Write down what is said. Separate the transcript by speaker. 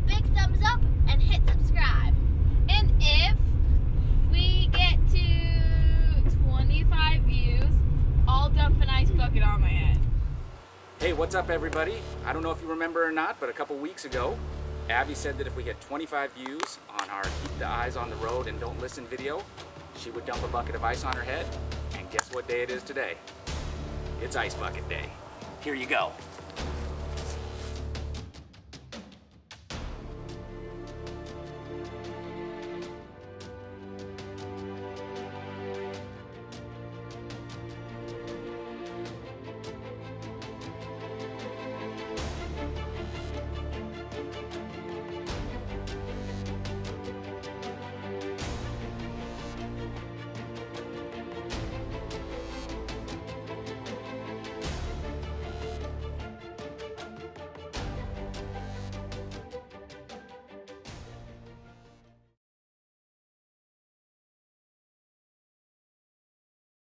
Speaker 1: big thumbs up and hit subscribe.
Speaker 2: And if we get to 25 views, I'll dump an ice bucket on my head.
Speaker 3: Hey, what's up everybody? I don't know if you remember or not, but a couple weeks ago, Abby said that if we hit 25 views on our Keep the Eyes on the Road and Don't Listen video, she would dump a bucket of ice on her head. And guess what day it is today? It's Ice Bucket Day. Here you go.